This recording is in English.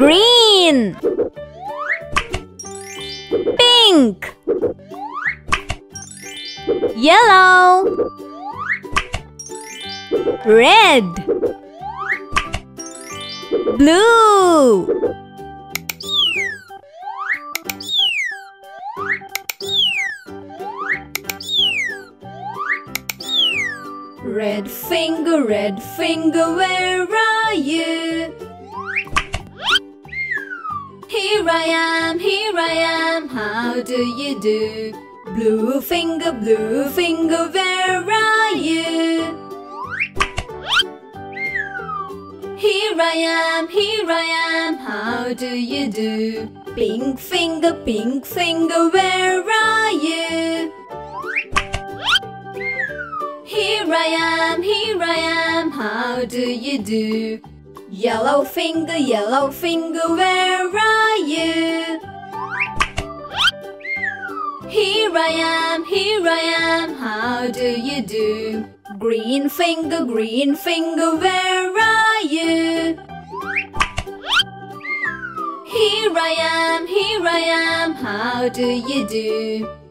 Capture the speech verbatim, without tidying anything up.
Green. Pink. Yellow. Red. Blue. Red finger, red finger, where are you? Here I am, here I am, how do you do? Blue finger, blue finger, where are you? Here I am, here I am, how do you do? Pink finger, pink finger, where are you? Here I am, here I am, how do you do? Yellow finger, yellow finger, where are you? Here I am, here I am, how do you do? Green finger, green finger, where are you? Here I am, here I am, how do you do?